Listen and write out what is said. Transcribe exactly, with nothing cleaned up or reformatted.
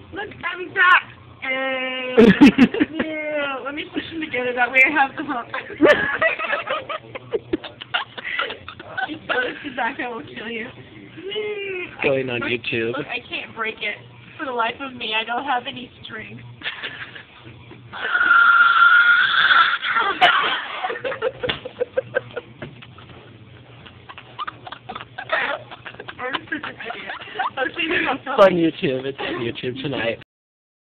Look, I'm back. Hey. Yeah, let me push them together. That way I have the hook. Just put it back. I will kill you. Going on YouTube. Look, I can't break it. For the life of me, I don't have any strength. I'm such an idiot. I was thinking myself. It's on YouTube. It's on YouTube tonight.